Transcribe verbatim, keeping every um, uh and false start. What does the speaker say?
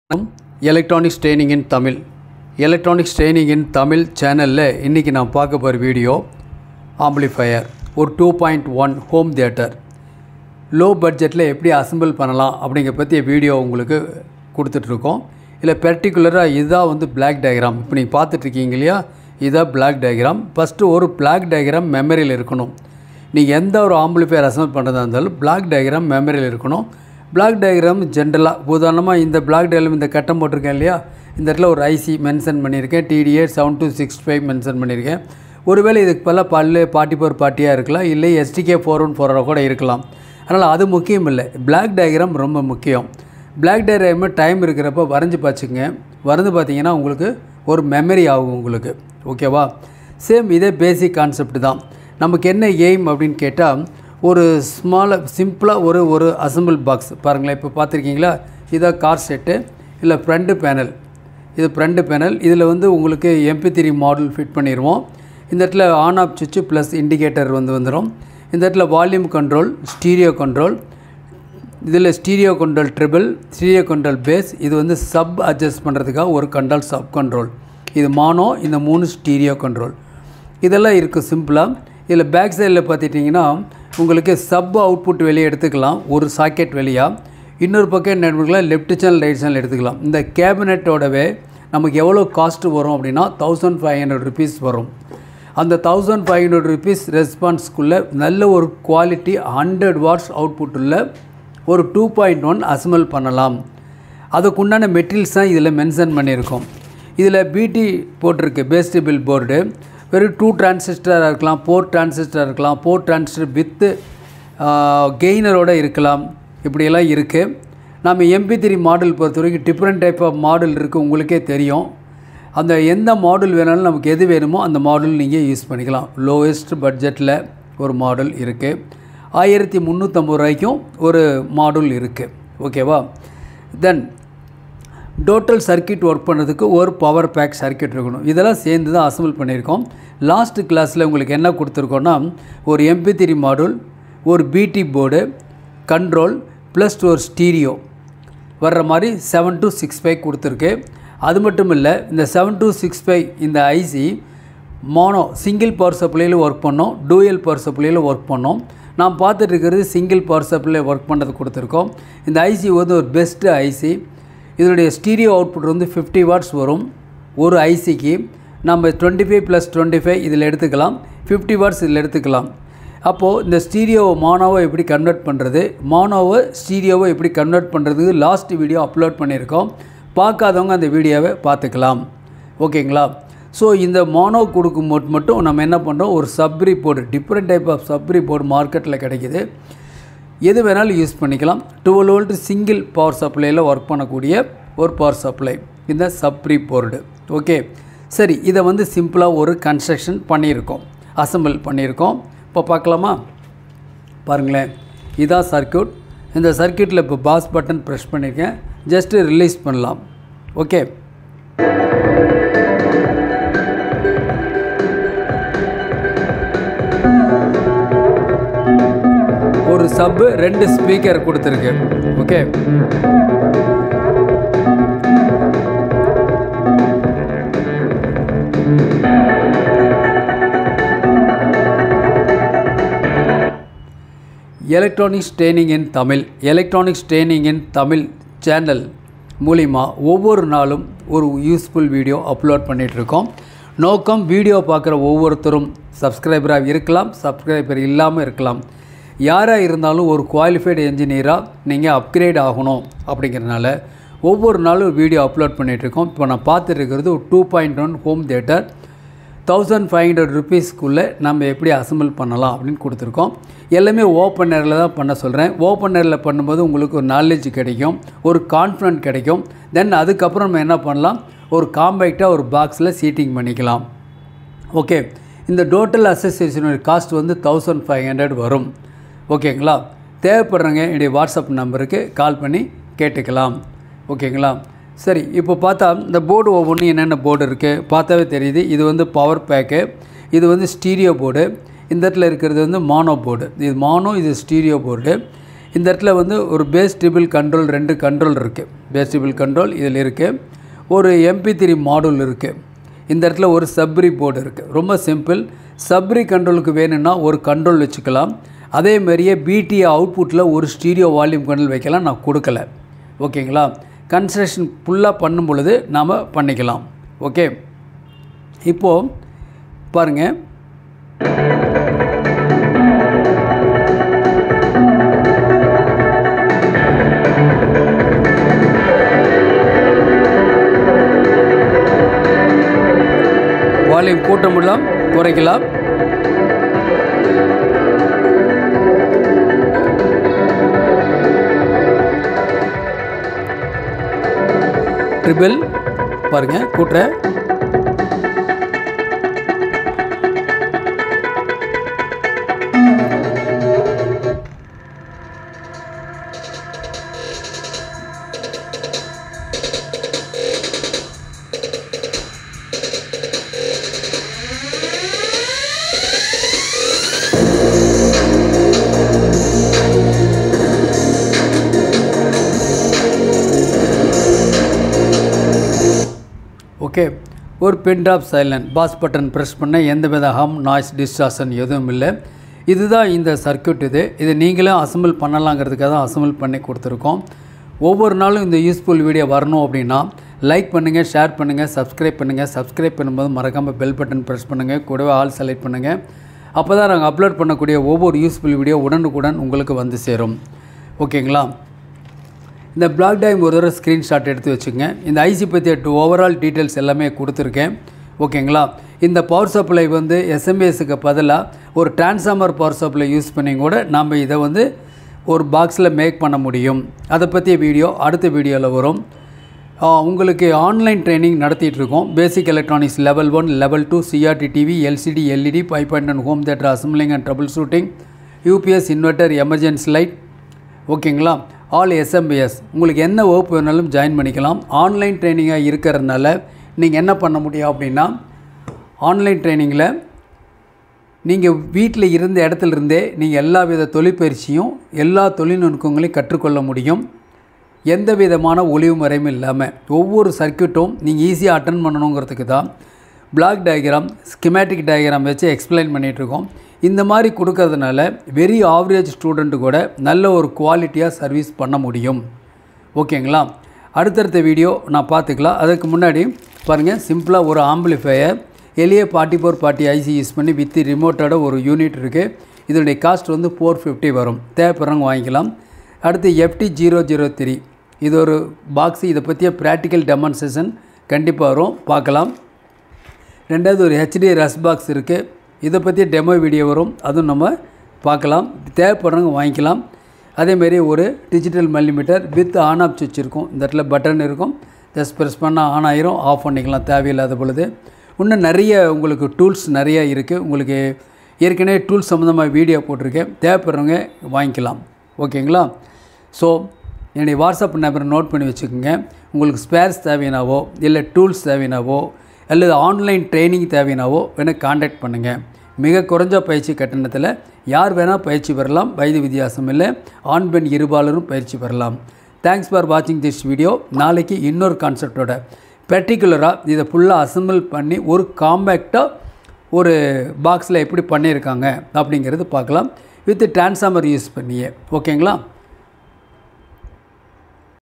Electronics training in Tamil electronics training in Tamil சேனலில் இன்றைக்கி நான் பார்க்க போகிற வீடியோ ஆம்பிளிஃபையர் ஒரு two point one home theatre low பட்ஜெட்டில் எப்படி அசம்பிள் பண்ணலாம் அப்படிங்கிற பற்றிய வீடியோ உங்களுக்கு கொடுத்துட்ருக்கோம். இல்லை பர்டிகுலராக இதுதான் வந்து பிளாக் டயக்ராம். இப்போ நீங்கள் பார்த்துட்ருக்கீங்க இல்லையா, இதுதான் பிளாக் டயக்ராம். ஃபஸ்ட்டு ஒரு பிளாக் டயக்ராம் மெமரியில் இருக்கணும். நீங்கள் எந்த ஒரு ஆம்பிளிஃபையர் அசம்பிள் பண்ணுறதா இருந்தாலும் பிளாக் டயக்ராம் மெமரியில் இருக்கணும். பிளாக் டயக்ராம் ஜென்ரலாக உதாரணமாக இந்த பிளாக் டயக்ராம் இந்த கட்டம் போட்டிருக்கேன் இல்லையா, இந்த இடத்துல ஒரு ஐசி மென்ஷன் பண்ணியிருக்கேன், TDA seven two six five mention பண்ணியிருக்கேன். ஒருவேளை இதுக்கு பல பல்லு பார்ட்டி ஃபோர் பார்ட்டியாக இருக்கலாம், இல்லை எஸ்டிகே ஃபோர் ஒன் ஃபோராக கூட இருக்கலாம். அதனால் அது முக்கியம் இல்லை, பிளாக் டயக்ராம் ரொம்ப முக்கியம். பிளாக் டயக்ராம் டைம் இருக்கிறப்ப வரைஞ்சி பார்த்துங்க. வரைந்து பார்த்தீங்கன்னா உங்களுக்கு ஒரு மெமரி ஆகும் உங்களுக்கு. ஓகேவா? சேம் இதே பேசிக் கான்செப்ட் தான். நமக்கு என்ன எய்ம் அப்படின்னு கேட்டால், ஒரு ஸ்மால் சிம்பிளாக ஒரு ஒரு அசம்பிள் பாக்ஸ் பாருங்களேன். இப்போ பார்த்துருக்கீங்களா, இதான் கார் செட்டு, இல்லை ஃப்ரண்ட்டு பேனல். இது ஃப்ரண்ட்டு பேனல். இதில் வந்து உங்களுக்கு எம்பி த்ரீ மாடல் ஃபிட் பண்ணிடுவோம். இந்த இடத்துல ஆன் ஆஃப் சுவிட்சு ப்ளஸ் இண்டிகேட்டர் வந்து வந்துடும். இந்த இடத்துல வால்யூம் கண்ட்ரோல், ஸ்டீரியோ கண்ட்ரோல், இதில் stereo control treble, stereo control bass. இது வந்து சப் அட்ஜஸ்ட் பண்ணுறதுக்காக ஒரு கண்ட்ரோல் சப் கண்ட்ரோல். இது மானோ, இந்த மூணு ஸ்டீரியோ கண்ட்ரோல். இதெல்லாம் இருக்குது சிம்பிளாக. இதில் பேக் சைடில் பார்த்துட்டிங்கன்னா உங்களுக்கு சப் அவுட்புட் வெளியே எடுத்துக்கலாம், ஒரு சாக்கெட் வெளியாக. இன்னொரு பக்கம் என்ன எடுத்துக்கலாம், லெஃப்ட் சேனல் ரைட் சேனல் எடுத்துக்கலாம். இந்த கேபினெட்டோடவே நமக்கு எவ்வளோ காஸ்ட்டு வரும் அப்படின்னா தௌசண்ட் ஃபைவ் ஹண்ட்ரட் ருபீஸ் வரும். அந்த தௌசண்ட் ஃபைவ் ஹண்ட்ரட் ருபீஸ் ரெஸ்பான்ஸ்க்குள்ளே நல்ல ஒரு குவாலிட்டி ஹண்ட்ரட் வாட்ஸ் அவுட்புட் உள்ள ஒரு டூ பாயிண்ட் ஒன் அசம்பிள் பண்ணலாம். அதுக்குண்டான மெட்டீரியல்ஸ் தான் இதில் மென்ஷன் பண்ணியிருக்கோம். இதில் பிடி போட்டிருக்கு, பேஸ்டபிள் போர்டு. வெறும் டூ டிரான்சிஸ்டராக இருக்கலாம், ஃபோர் டிரான்சிஸ்டராக இருக்கலாம், ஃபோர் டிரான்சிஸ்டர் வித்து கெய்னரோடு இருக்கலாம். இப்படியெல்லாம் இருக்குது. நம்ம எம்பி த்ரீ மாடல் பொறுத்த வரைக்கும் டிஃப்ரெண்ட் டைப் ஆஃப் மாடல் இருக்குது, உங்களுக்கே தெரியும். அந்த எந்த மாடல் வேணாலும் நமக்கு எது வேணுமோ அந்த மாடல் நீங்கள் யூஸ் பண்ணிக்கலாம். லோவஸ்ட் பட்ஜெட்டில் ஒரு மாடல் இருக்குது. ஆயிரத்தி முந்நூற்றம்பது ரூபாய்க்கும் ஒரு மாடல் இருக்குது. ஓகேவா? தென் டோட்டல் சர்க்கியூட் ஒர்க் பண்ணுறதுக்கு ஒரு பவர் பேக் சர்க்கியூட் இருக்கணும். இதெல்லாம் சேர்ந்து தான் அசம்பிள் பண்ணியிருக்கோம். லாஸ்ட் கிளாஸில் உங்களுக்கு என்ன கொடுத்துருக்கோன்னா, ஒரு எம்பி த்ரீ மாடல், ஒரு பிடி போர்டு, கண்ட்ரோல் ப்ளஸ் ஒரு ஸ்டீரியோ வர்ற மாதிரி செவன் டூ சிக்ஸ் ஃபைவ் கொடுத்துருக்கு. அது மட்டும் இல்லை, இந்த செவன் டூ சிக்ஸ் ஃபைவ் இந்த ஐசி மோனோ சிங்கிள் பவர் சப்ளையில் ஒர்க் பண்ணோம், டூயல் பவர் சப்ளையில் ஒர்க் பண்ணோம். நான் பார்த்துட்டு இருக்கிறது சிங்கிள் பவர் சப்ளை ஒர்க் பண்ணுறது கொடுத்துருக்கோம். இந்த ஐசி வந்து ஒரு பெஸ்ட்டு ஐசி. இதனுடைய ஸ்டீரியோ அவுட்புட் வந்து ஃபிஃப்டி வாட்ஸ் வரும் ஒரு ஐசிக்கு. நம்ம twenty five plus twenty five இதில் எடுத்துக்கலாம், ஃபிஃப்டி வாட்ஸ் இதில் எடுத்துக்கலாம். அப்போது இந்த ஸ்டீரியோவை மானோவை எப்படி கன்வெர்ட் பண்ணுறது, மானோவை ஸ்டீரியோவை எப்படி கன்வெர்ட் பண்ணுறதுக்கு லாஸ்ட் வீடியோ அப்லோட் பண்ணியிருக்கோம். பார்க்காதவங்க அந்த வீடியோவை பார்த்துக்கலாம். ஓகேங்களா? ஸோ இந்த மானோ கொடுக்கும் போது மட்டும் நம்ம என்ன பண்ணுறோம், ஒரு supply board, different type of supply board மார்க்கெட்டில் கிடைக்கிது. எது வேணாலும் யூஸ் பண்ணிக்கலாம். டுவெல் வோல்ட் சிங்கிள் பவர் சப்ளையில் ஒர்க் பண்ணக்கூடிய ஒரு பவர் சப்ளை இந்த சப்ரி போர்டு. ஓகே, சரி. இதை வந்து சிம்பிளாக ஒரு கன்ஸ்ட்ரக்ஷன் பண்ணியிருக்கோம், அசம்பிள் பண்ணியிருக்கோம். இப்போ பார்க்கலாமா? பாருங்களேன், இதான் சர்க்கியூட். இந்த சர்க்கியூட்டில் இப்போ பாஸ் பட்டன் ப்ரெஸ் பண்ணியிருக்கேன். ஜஸ்ட்டு ரிலீஸ் பண்ணலாம். ஓகே, ஒரு சப்பு, ரெண்டு ஸ்பீக்கர் கொடுத்துருக்கு. Okay, electronics training in Tamil electronics training in Tamil channel மூலிமா ஒவ்வொரு நாளும் ஒரு யூஸ்ஃபுல் வீடியோ அப்லோட் பண்ணிகிட்ருக்கோம். நோக்கம், வீடியோ பார்க்குற ஒவ்வொருத்தரும் சப்ஸ்கிரைபராக இருக்கலாம், சப்ஸ்கிரைபர் இல்லாமல் இருக்கலாம். யாராக இருந்தாலும் ஒரு குவாலிஃபைடு என்ஜினியராக நீங்கள் அப்கிரேட் ஆகணும். அப்படிங்கிறதுனால ஒவ்வொரு நாளும் வீடியோ அப்லோட் பண்ணிகிட்ருக்கோம். இப்போ நான் பார்த்துட்டு இருக்கிறது ஒரு two point one home theatre thousand five hundred ருபீஸ்க்குள்ளே நம்ம எப்படி அசம்பிள் பண்ணலாம் அப்படின்னு கொடுத்துருக்கோம். எல்லாமே ஓப்பன் ஏரில் தான் பண்ண சொல்கிறேன். ஓப்பன் ஏரில் பண்ணும்போது உங்களுக்கு ஒரு நாலேஜ் கிடைக்கும், ஒரு கான்ஃபிடென்ட் கிடைக்கும். தென் அதுக்கப்புறம் நம்ம என்ன பண்ணலாம், ஒரு காம்பேக்டாக ஒரு பாக்ஸில் சீட்டிங் பண்ணிக்கலாம். ஓகே, இந்த டோட்டல் அசோசியேஷனோட காஸ்ட் வந்து தௌசண்ட் ஃபைவ் ஹண்ட்ரட் வரும். ஓகேங்களா? தேவைப்படுறவங்க என்னுடைய வாட்ஸ்அப் நம்பருக்கு கால் பண்ணி கேட்டுக்கலாம். ஓகேங்களா? சரி, இப்போ பார்த்தா இந்த போர்டு ஒவ்வொன்றும் என்னென்ன போர்டு இருக்குது பார்த்தாவே தெரியுது. இது வந்து பவர் பேக்கு, இது வந்து ஸ்டீரியோ போர்டு, இந்த இடத்துல இருக்கிறது வந்து மானோ போர்டு. இது மானோ, இது ஸ்டீரியோ போர்டு. இந்த இடத்துல வந்து ஒரு பேஸ் ட்ரிபிள் கண்ட்ரோல் ரெண்டு கண்ட்ரோல் இருக்குது. பேஸ் ட்ரிபிள் கண்ட்ரோல் இதில் இருக்குது. ஒரு எம்பி த்ரீ மாடல் இருக்குது. இந்த இடத்துல ஒரு சப்ரி போர்டு இருக்குது. ரொம்ப சிம்பிள். சப்ரி கண்ட்ரோலுக்கு வேணும்னா ஒரு கண்ட்ரோல் வச்சுக்கலாம். அதே மாதிரியே பிடிஏ அவுட்புட்டில் ஒரு ஸ்டீரியோ வால்யூம் கண்ட்ரோல் வைக்கலாம். நான் கொடுக்கல. ஓகேங்களா? கன்ஸ்ட்ரக்ஷன் ஃபுல்லாக பண்ணும் பொழுது நாம் பண்ணிக்கலாம். ஓகே, இப்போது பாருங்கள். வால்யூம் கூட்ட முடியலாம், குறைக்கலாம். ட்ரிபிள் பாருங்கள், கூட்டுறேன். ஓகே, ஒரு pin drop silent pause button press பண்ண எந்த வித ஹம் நாய்ஸ் டிஸ்டார்ஷன் எதுவும் இல்லை. இதுதான் இந்த சர்க்யூட். இது இது நீங்களும் அசம்பிள் பண்ணலாங்கிறதுக்காக தான் அசம்பிள் பண்ணி கொடுத்துருக்கோம். ஒவ்வொரு நாளும் இந்த யூஸ்ஃபுல் வீடியோ வரணும் அப்படின்னா லைக் பண்ணுங்கள், ஷேர் பண்ணுங்கள், சப்ஸ்கிரைப் பண்ணுங்கள். சப்ஸ்கிரைப் பண்ணும்போது மறக்காமல் பெல் பட்டன் ப்ரெஸ் பண்ணுங்கள். கூடவே ஆல் செலக்ட் பண்ணுங்கள். அப்போ தான் நாங்கள் அப்லோட் பண்ணக்கூடிய ஒவ்வொரு யூஸ்ஃபுல் வீடியோ உடனுக்குடன் உங்களுக்கு வந்து சேரும். ஓகேங்களா? இந்த பிளாக் டயக்ராம் ஒரு தடவை ஸ்க்ரீன்ஷாட் எடுத்து வச்சுங்க. இந்த ஐசி பற்றிய டூ ஓவரால் டீட்டெயில்ஸ் எல்லாமே கொடுத்துருக்கேன். ஓகேங்களா? இந்த பவர் சப்ளை வந்து எஸ்எம்பிஎஸ்க்கு பதிலாக ஒரு டிரான்ஸ்ஃபார்மர் பவர் சப்ளை யூஸ் பண்ணி கூட நம்ம இதை வந்து ஒரு பாக்ஸில் மேக் பண்ண முடியும். அதை பற்றிய வீடியோ அடுத்த வீடியோவில் வரும். உங்களுக்கு ஆன்லைன் ட்ரைனிங் நடத்திட்டுருக்கோம். Basic electronics level one level two CRT TV LCD LED five point one home theatre assembling and troubleshooting UPS inverter emergency light. ஓகேங்களா? All SMPS. உங்களுக்கு என்ன வகுப்பு வேணாலும் ஜாயின் பண்ணிக்கலாம். ஆன்லைன் ட்ரைனிங்காக இருக்கிறதுனால நீங்கள் என்ன பண்ண முடியும் அப்படின்னா, ஆன்லைன் ட்ரைனிங்கில் நீங்கள் வீட்டில் இருந்த இடத்துல இருந்தே நீங்கள் எல்லா வித தொழிற்பயிற்சியும் எல்லா தொழில்நுட்பங்களையும் கற்றுக்கொள்ள முடியும். எந்த விதமான ஒளிவு மறையும் இல்லாமல் ஒவ்வொரு சர்க்யூட்டும் நீங்கள் ஈஸியாக அட்டன் பண்ணணுங்கிறதுக்கு தான் பிளாக் டயக்ராம் ஸ்கிமேட்டிக் டயக்ராம் வச்சு எக்ஸ்பிளைன் பண்ணிகிட்ருக்கோம். இந்த மாதிரி கொடுக்கறதுனால வெரி ஆவரேஜ் ஸ்டூடெண்ட்டு கூட நல்ல ஒரு குவாலிட்டியாக சர்வீஸ் பண்ண முடியும். ஓகேங்களா? அடுத்தடுத்த வீடியோ நான் பார்த்துக்கலாம். அதுக்கு முன்னாடி பாருங்கள், சிம்பிளாக ஒரு ஆம்பிளிஃபையர் எளிய forty four forty IC use பண்ணி வித் ரிமோட்டோட ஒரு யூனிட் இருக்குது. இதனுடைய காஸ்ட் வந்து ஃபோர் ஃபிஃப்டி வரும். தேவைப்படுறவங்க வாங்கிக்கலாம். அடுத்து எஃப்டி ஜீரோ ஜீரோ த்ரீ இது ஒரு பாக்ஸு. இதை பற்றிய ப்ராக்டிக்கல் டெமான்ஸ்ட்ரேஷன் கண்டிப்பாக வரும், பார்க்கலாம். ரெண்டாவது ஒரு ஹெச்டி ரஸ் பாக்ஸ் இருக்குது. இதை பற்றி டெமோ வீடியோ வரும், அதுவும் நம்ம பார்க்கலாம். தேவைப்படுறவங்க வாங்கிக்கலாம். அதேமாரி ஒரு digital multimeter with on off சுவிட்ச் இருக்கும். இந்த இடத்துல பட்டன் இருக்கும். ஜஸ்ட் ப்ரெஸ் பண்ணால் ஆன் ஆயிரும், ஆஃப் பண்ணிக்கலாம் தேவையில்லாத பொழுது. இன்னும் நிறைய உங்களுக்கு டூல்ஸ் நிறையா இருக்குது. உங்களுக்கு ஏற்கனவே டூல்ஸ் சம்மந்தமாக வீடியோ போட்டிருக்கேன். தேவைப்படுறவங்க வாங்கிக்கலாம். ஓகேங்களா? ஸோ என்னுடைய வாட்ஸ்அப் நம்பரை நோட் பண்ணி வச்சுக்கோங்க. உங்களுக்கு ஸ்பேர்ஸ் தேவைனாவோ இல்லை டூல்ஸ் தேவைனாவோ அல்லது ஆன்லைன் ட்ரைனிங் தேவைனாவோ வேணால் கான்டாக்ட் பண்ணுங்கள். மிக குறைஞ்ச பயிற்சி கட்டணத்தில் யார் வேணால் பயிற்சி பெறலாம். வயது வித்தியாசம் இல்லை. ஆண் பெண் இருபாலரும் பயிற்சி பெறலாம். தேங்க்ஸ் ஃபார் வாட்சிங் திஸ் வீடியோ. நாளைக்கு இன்னொரு கான்செப்டோட பர்டிகுலராக இதை ஃபுல்லாக அசம்பிள் பண்ணி ஒரு காம்பேக்டாக ஒரு பாக்ஸில் எப்படி பண்ணியிருக்காங்க அப்படிங்கிறது பார்க்கலாம். வித் டிரான்ஸ்ஃபார்மர் யூஸ் பண்ணியே. ஓகேங்களா?